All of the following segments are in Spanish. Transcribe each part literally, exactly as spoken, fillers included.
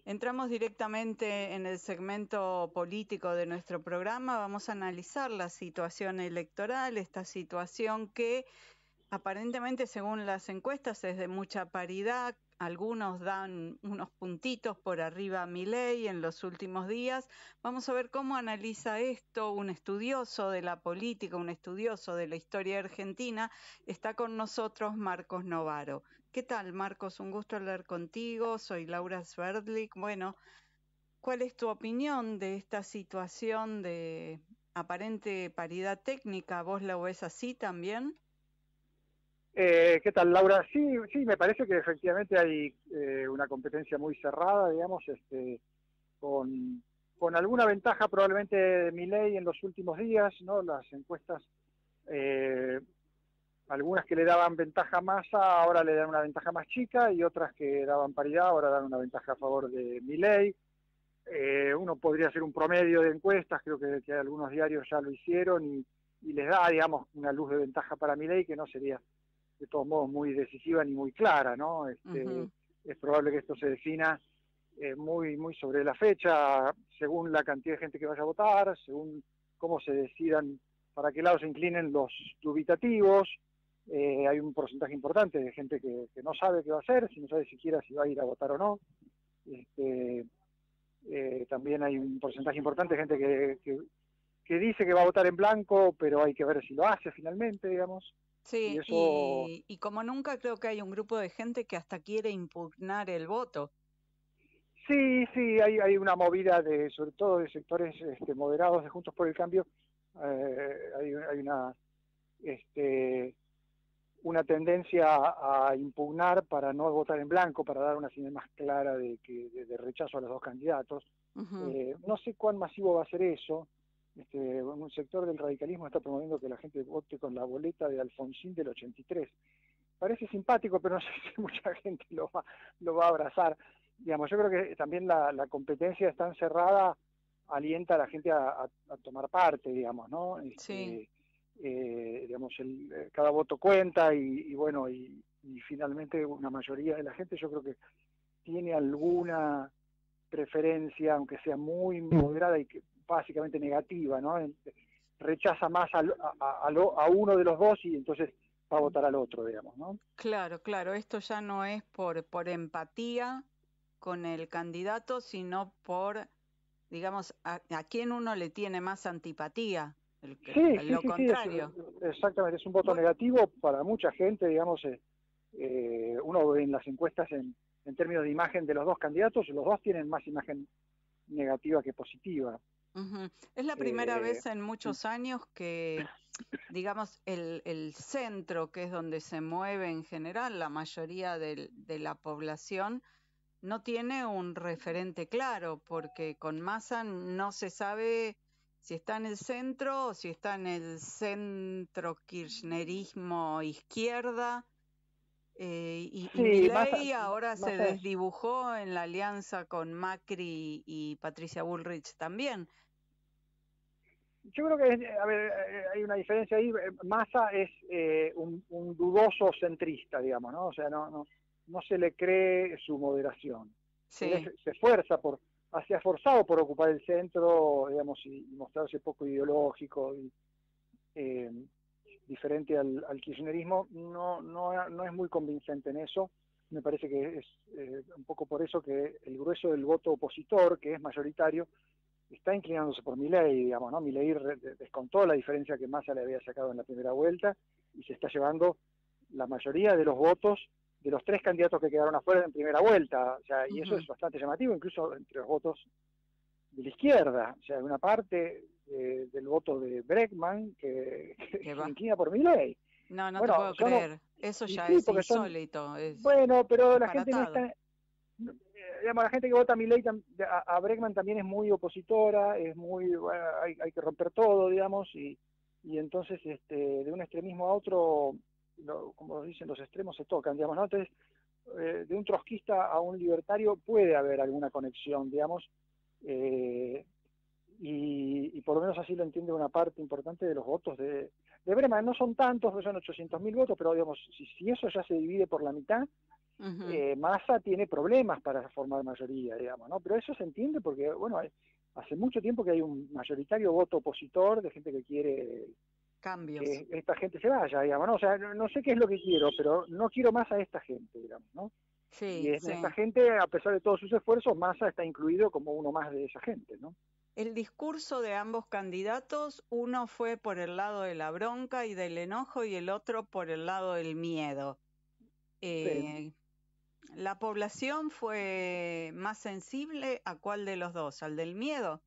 Entramos directamente en el segmento político de nuestro programa. Vamos a analizar la situación electoral, esta situación que aparentemente, según las encuestas, es de mucha paridad. Algunos dan unos puntitos por arriba a Milei en los últimos días. Vamos a ver cómo analiza esto un estudioso de la política, un estudioso de la historia argentina. Está con nosotros Marcos Novaro. ¿Qué tal, Marcos? Un gusto hablar contigo. Soy Laura Sverdlik. Bueno, ¿cuál es tu opinión de esta situación de aparente paridad técnica? ¿Vos la ves así también? Eh, ¿Qué tal, Laura? Sí, sí, me parece que efectivamente hay eh, una competencia muy cerrada, digamos, este, con, con alguna ventaja probablemente de Milei en los últimos días, ¿no? Las encuestas, eh, algunas que le daban ventaja a Massa, ahora le dan una ventaja más chica, y otras que daban paridad, ahora dan una ventaja a favor de Milei. Eh, uno podría hacer un promedio de encuestas, creo que, que algunos diarios ya lo hicieron, y, y les da, digamos, una luz de ventaja para Milei que no sería de todos modos muy decisiva ni muy clara, ¿no? Este, Ujú. es probable que esto se defina eh, muy, muy sobre la fecha, según la cantidad de gente que vaya a votar, según cómo se decidan para qué lado se inclinen los dubitativos. Eh, hay un porcentaje importante de gente que, que no sabe qué va a hacer, si no sabe siquiera si va a ir a votar o no. Este, eh, también hay un porcentaje importante de gente que, que, que dice que va a votar en blanco, pero hay que ver si lo hace finalmente, digamos. Y Sí, eso, y, y como nunca creo que hay un grupo de gente que hasta quiere impugnar el voto. sí, sí, hay, hay una movida de, sobre todo de sectores este, moderados de Juntos por el Cambio, eh, hay, hay una, este, una tendencia a, a impugnar para no votar en blanco, para dar una señal más clara de, que, de, de rechazo a los dos candidatos. Ujú. Eh, no sé cuán masivo va a ser eso. Este, un sector del radicalismo está promoviendo que la gente vote con la boleta de Alfonsín del ochenta y tres. Parece simpático, pero no sé si mucha gente lo va, lo va a abrazar. Digamos, yo creo que también la, la competencia tan cerrada alienta a la gente a, a, a tomar parte, digamos, ¿no? Sí. Este, eh, digamos, el, eh, cada voto cuenta y, y bueno, y, y finalmente una mayoría de la gente yo creo que tiene alguna preferencia, aunque sea muy moderada y que básicamente negativa, ¿no? Rechaza más a, a, a, lo, a uno de los dos y entonces va a votar al otro, digamos, ¿no? Claro, claro, esto ya no es por, por empatía con el candidato, sino por, digamos, a, a quién uno le tiene más antipatía, el, Sí, el- sí, lo sí, sí, es, contrario. exactamente, es un voto Bu- negativo para mucha gente, digamos, eh, eh, uno ve en las encuestas en, en términos de imagen de los dos candidatos, los dos tienen más imagen negativa que positiva. Ujú. Es la primera Eh, vez en muchos años que, digamos, el, el centro, que es donde se mueve en general la mayoría del- de la población, no tiene un referente claro, porque con Massa no se sabe si está en el centro o si está en el centro kirchnerismo izquierda, eh, y, y sí, más, Milei ahora se más es, desdibujó en la alianza con Macri y Patricia Bullrich también. yo creo que, a ver, eh, hay una diferencia ahí. Massa es eh, un, un, dudoso centrista, digamos, ¿no? O sea, no, no, no se le cree su moderación. Él es, Sí. se esfuerza por, se ha esforzado por ocupar el centro, digamos, y, y mostrarse poco ideológico y eh, diferente al, al kirchnerismo. No, no, no es muy convincente en eso. Me parece que es eh, un poco por eso que el grueso del voto opositor, que es mayoritario, está inclinándose por Milei, digamos, ¿no? Milei descontó la diferencia que Massa le había sacado en la primera vuelta y se está llevando la mayoría de los votos de los tres candidatos que quedaron afuera en primera vuelta, o sea, y eso es Ujú. bastante llamativo, incluso entre los votos de la izquierda, o sea, una parte eh, del voto de Bregman que, que Que se va. inclina por Milei. No, no te Bueno, puedo son, creer. Eso y ya sí, es porque son, insólito, es bueno, pero la gente no disparatado. está, digamos, la gente que vota a Milei, a, a Bregman también es muy opositora, es muy, bueno, hay, hay que romper todo, digamos, y, y entonces este, de un extremismo a otro, lo, como dicen los extremos, se tocan, digamos, ¿no? Entonces, eh, de un trotskista a un libertario puede haber alguna conexión, digamos, eh, y, y por lo menos así lo entiende una parte importante de los votos de, de Bregman. No son tantos, son ochocientos mil votos, pero digamos, si, si eso ya se divide por la mitad, Ujú. eh, Massa tiene problemas para formar mayoría, digamos, ¿no? Pero eso se entiende porque, bueno, hay- hace mucho tiempo que hay un mayoritario voto opositor de gente que quiere Cambios. que esta gente se vaya, digamos, ¿no? O sea, no, no sé qué es lo que quiero, pero no quiero más a esta gente, digamos, ¿no? Y Sí, en esta sí. gente, a pesar de todos sus esfuerzos, Massa está incluido como uno más de esa gente, ¿no? El discurso de ambos candidatos, uno fue por el lado de la bronca y del enojo y el otro por el lado del miedo. Sí. Eh, ¿La población fue más sensible a cuál de los dos? ¿Al del miedo?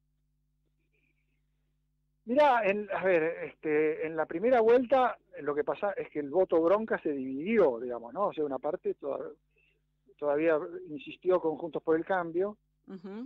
Mira, en, a ver, este, en la primera vuelta eh, lo que pasa es que el voto bronca se dividió, digamos, ¿no? O sea, una parte toda, todavía insistió con Juntos por el Cambio Ujú.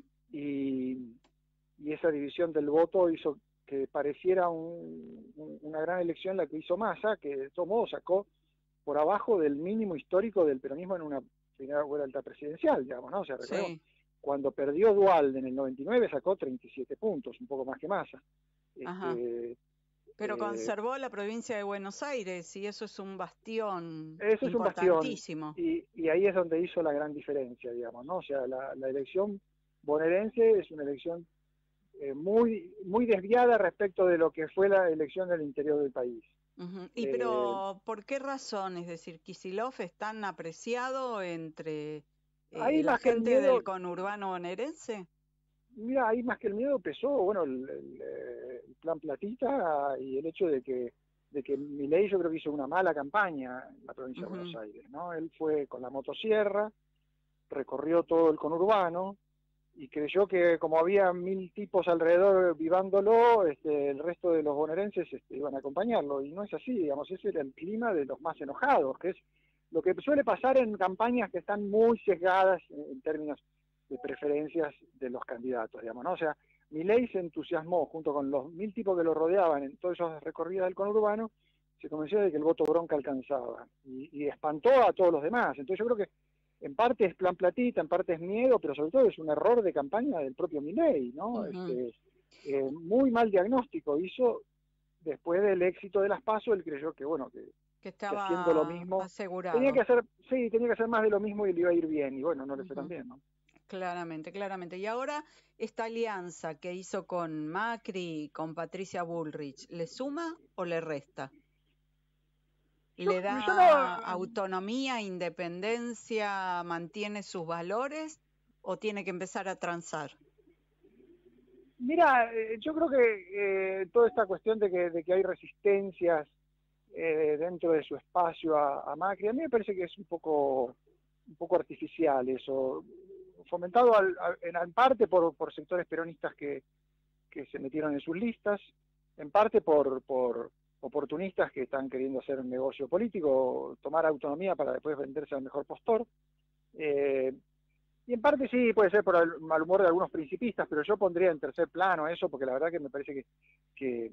y, y esa división del voto hizo que pareciera un, un, una gran elección la que hizo Massa, que de todos modos sacó por abajo del mínimo histórico del peronismo en una primera vuelta presidencial, digamos, ¿no? O sea, recordemos, Sí, cuando perdió Duhalde en el noventa y nueve sacó treinta y siete puntos, un poco más que Massa. ajá. Este, Pero eh, conservó la provincia de Buenos Aires y eso es un bastión Eso es un bastión importantísimo. y, y ahí es donde hizo la gran diferencia, digamos, ¿no? O sea, la, la elección bonaerense es una elección eh, muy, muy desviada respecto de lo que fue la elección del interior del país. Ujú. Y Eh, pero, ¿por qué razón? Es decir, ¿Kicillof es tan apreciado entre eh, Ahí la más que el gente miedo, del conurbano bonaerense? mira, ahí más que el miedo pesó, bueno, el, el, eh, el plan Platita y el hecho de que de que Milei yo creo que hizo una mala campaña en la provincia de Buenos Ujú. Aires, ¿no? Él fue con la motosierra, recorrió todo el conurbano, y creyó que como había mil tipos alrededor vivándolo, este, el resto de los bonaerenses este, iban a acompañarlo, y no es así, digamos, ese era el clima de los más enojados, que es lo que suele pasar en campañas que están muy sesgadas en, en términos de preferencias de los candidatos, digamos, ¿no? O sea, Milei se entusiasmó junto con los mil tipos que lo rodeaban en todas esas recorridas del conurbano, se convenció de que el voto bronca alcanzaba, y, y espantó a todos los demás. Entonces yo creo que en parte es plan platita, en parte es miedo, pero sobre todo es un error de campaña del propio Milei, ¿no? Ujú. Este, eh, muy mal diagnóstico hizo después del éxito de las PASO, él creyó que, bueno, que, Que que haciendo lo estaba mismo, tenía que asegurado. hacer, sí, tenía que hacer más de lo mismo y le iba a ir bien, y bueno, no le fue tan Ujú. bien, ¿no? Claramente, claramente. Y ahora esta alianza que hizo con Macri y con Patricia Bullrich, ¿le suma o le resta? Yo, ¿Le yo no, da autonomía, independencia, mantiene sus valores o tiene que empezar a transar? mira, eh, yo creo que eh, toda esta cuestión de que, de que hay resistencias eh, dentro de su espacio a, a Macri, a mí me parece que es un poco, un poco artificial eso, fomentado al, a, en, en parte por, por sectores peronistas que, que se metieron en sus listas, en parte por, por oportunistas que están queriendo hacer un negocio político, tomar autonomía para después venderse al mejor postor. Eh, y en parte sí, puede ser por el mal humor de algunos principistas, pero yo pondría en tercer plano eso, porque la verdad que me parece que, que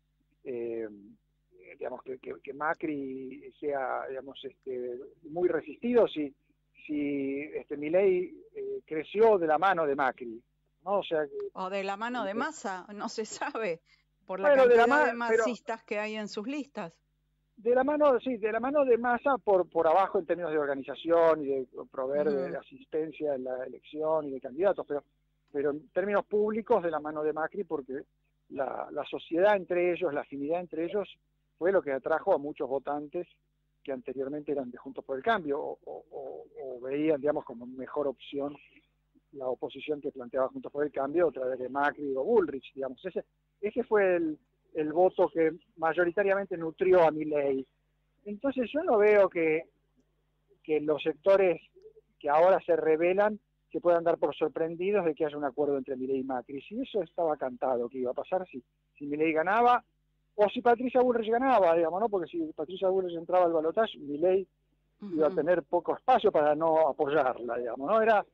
eh, digamos, que, que, que, Macri sea, digamos, este, muy resistido si, si este, Milei eh, creció de la mano de Macri, ¿no? O sea, ¿O de la mano de eh, Massa? No se sabe por la bueno, de la cantidad de mano, pero masistas que hay en sus listas. de la mano, sí, de la mano de Massa por, por abajo en términos de organización y de proveer de Ujú. asistencia en la elección y de candidatos, pero, pero en términos públicos de la mano de Macri porque la, la sociedad entre ellos, la afinidad entre ellos fue lo que atrajo a muchos votantes que anteriormente eran de Juntos por el Cambio o, o, o veían, digamos, como mejor opción la oposición que planteaba Juntos por el Cambio a través de Macri o Bullrich, digamos. Ese, ese fue el, el voto que mayoritariamente nutrió a Milei. Entonces yo no veo que, que los sectores que ahora se rebelan se puedan dar por sorprendidos de que haya un acuerdo entre Milei y Macri. Si eso estaba cantado que iba a pasar, si, si Milei ganaba, o si Patricia Bullrich ganaba, digamos, ¿no? Porque si Patricia Bullrich entraba al balotaje, Milei iba a Ujú. tener poco espacio para no apoyarla, digamos, ¿no? Era,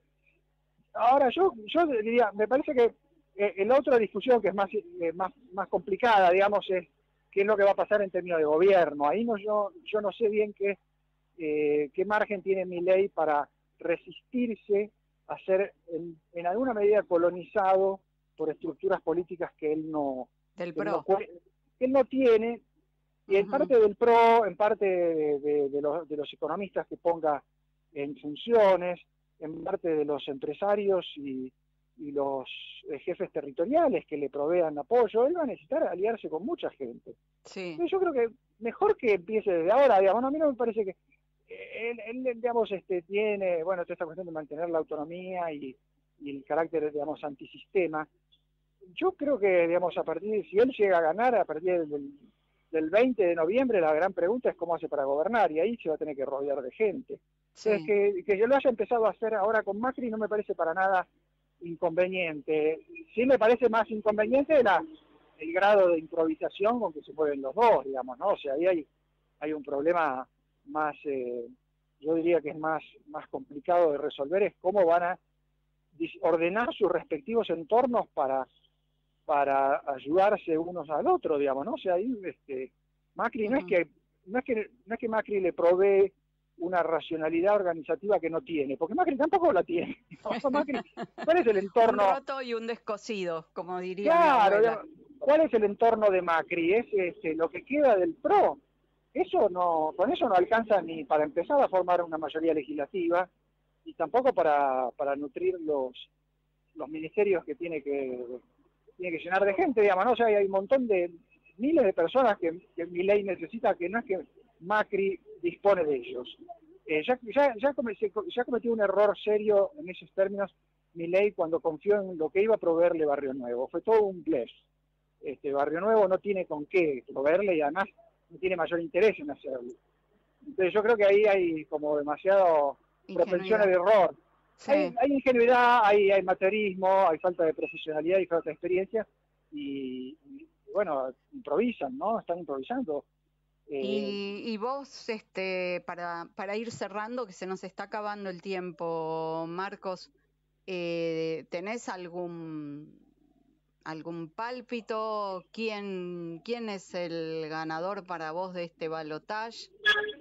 ahora yo, yo diría, me parece que eh, la otra discusión que es más, eh, más, más complicada, digamos, es qué es lo que va a pasar en términos de gobierno. Ahí no, yo, yo no sé bien qué, eh, qué margen tiene Milei para resistirse a ser en, en alguna medida colonizado por estructuras políticas que él no, Del que él no, PRO. que él no tiene, y en Ujú. parte del PRO, en parte de, de, de, los, de los economistas que ponga en funciones, en parte de los empresarios y, y los eh, jefes territoriales que le provean apoyo. Él va a necesitar aliarse con mucha gente. Sí. Entonces yo creo que mejor que empiece desde ahora, digamos, no, a mí no me parece que él, él, digamos, este, tiene, bueno, toda esta cuestión de mantener la autonomía y, y el carácter, digamos, antisistema. Yo creo que, digamos, a partir, si él llega a ganar a partir del, del veinte de noviembre, la gran pregunta es cómo hace para gobernar, y ahí se va a tener que rodear de gente. Sí. Entonces, que, que yo lo haya empezado a hacer ahora con Macri no me parece para nada inconveniente. Sí me parece más inconveniente la, el grado de improvisación con que se mueven los dos, digamos, ¿no? O sea, ahí hay, hay un problema más, eh, yo diría que es más, más complicado de resolver, es cómo van a ordenar sus respectivos entornos para, para ayudarse unos al otro, digamos, ¿no? O sea, ahí este, Macri uh-huh. no es que no es que no es que Macri le provee una racionalidad organizativa que no tiene, porque Macri tampoco la tiene. Macri, ¿cuál es el entorno? Un roto y un descosido, como diría claro, mi abuela. ¿Cuál es el entorno de Macri? Es este, lo que queda del P R O. Eso no, con eso no alcanza ni para empezar a formar una mayoría legislativa y tampoco para, para nutrir los, los ministerios que tiene que tiene que llenar de gente, digamos, ¿no? O sea, hay un montón de miles de personas que, que Milei necesita, que no es que Macri dispone de ellos. Eh, ya, ya, ya, cometió, ya cometió un error serio en esos términos Milei cuando confió en lo que iba a proveerle Barrio Nuevo. Fue todo un blef. Este, Barrio Nuevo no tiene con qué proveerle y además no tiene mayor interés en hacerlo. Entonces yo creo que ahí hay como demasiado propensión al error. Sí. Hay, hay ingenuidad, hay, hay materialismo, hay falta de profesionalidad y falta de experiencia y, y bueno, improvisan, ¿no? Están improvisando. Eh, y, y vos, este, para, para ir cerrando, que se nos está acabando el tiempo, Marcos, eh, ¿tenés algún algún pálpito? ¿Quién, quién es el ganador para vos de este balotaje?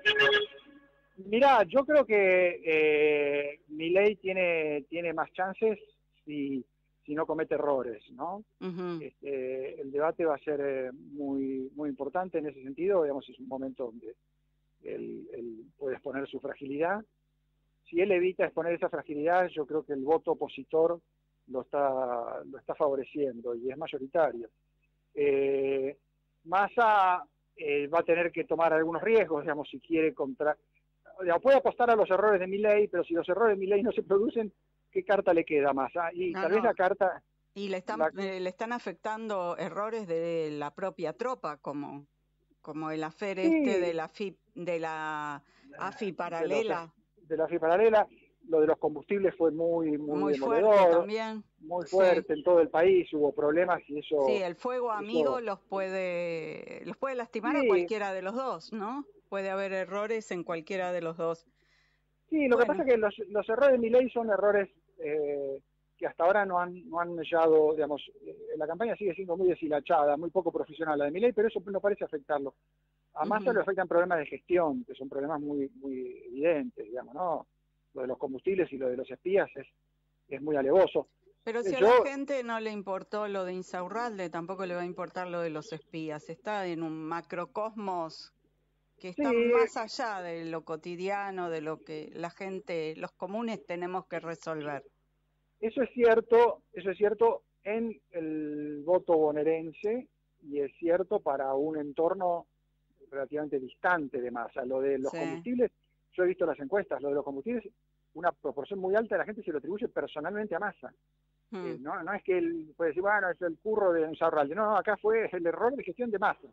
Mirá, yo creo que eh, Milei tiene, tiene más chances si, si no comete errores, ¿no? Uh-huh. Este, el debate va a ser eh, muy, muy importante en ese sentido, digamos, es un momento donde él, él puede exponer su fragilidad. Si él evita exponer esa fragilidad, yo creo que el voto opositor lo está, lo está favoreciendo y es mayoritario. Eh, Massa eh, va a tener que tomar algunos riesgos, digamos, si quiere contra... Digamos, puede apostar a los errores de Milei, pero si los errores de Milei no se producen, ¿qué carta le queda a Massa? Y no, tal no. vez la carta... Y le están, la... eh, le están afectando errores de la propia tropa, como, como el afer sí. este de la A F I, de la A F I paralela. De, los, de la A F I paralela. Lo de los combustibles fue muy muy, muy demoledor, fuerte también. Muy fuerte sí. en todo el país, hubo problemas y eso... Sí, el fuego amigo eso... los puede los puede lastimar sí. a cualquiera de los dos, ¿no? Puede haber errores en cualquiera de los dos. Sí, lo bueno. que pasa es que los, los errores de Milei son errores eh, que hasta ahora no han no han mellado, digamos, eh, la campaña sigue siendo muy deshilachada, muy poco profesional la de Milei, pero eso no parece afectarlo. A Massa uh-huh. le afectan problemas de gestión, que son problemas muy muy evidentes, digamos, ¿no? Lo de los combustibles y lo de los espías es, es muy alevoso. Pero si a Yo, la gente no le importó lo de Insaurralde, tampoco le va a importar lo de los espías. Está en un macrocosmos que está sí. más allá de lo cotidiano, de lo que la gente, los comunes tenemos que resolver. Eso es cierto, eso es cierto en el voto bonaerense y es cierto para un entorno relativamente distante de Massa. Lo de los sí. combustibles, yo he visto las encuestas, lo de los combustibles, una proporción muy alta de la gente se lo atribuye personalmente a Massa. Hmm. Eh, no, no es que él puede decir, bueno, es el curro de Insaurralde. No, no, acá fue el error de gestión de Massa.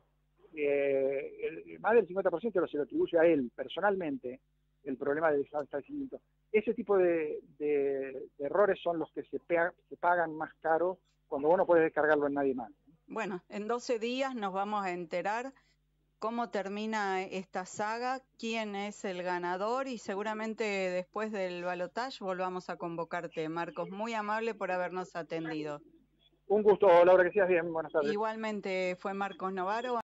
Eh, el, más del cincuenta por ciento se lo atribuye a él personalmente, el problema del desabastecimiento. Ese tipo de, de, de errores son los que se, pega, se pagan más caro cuando vos no puedes descargarlo en nadie más. Bueno, en doce días nos vamos a enterar cómo termina esta saga, quién es el ganador y seguramente después del balotaje volvamos a convocarte. Marcos, muy amable por habernos atendido. Un gusto, Laura, que seas bien. Buenas tardes. Igualmente fue Marcos Novaro.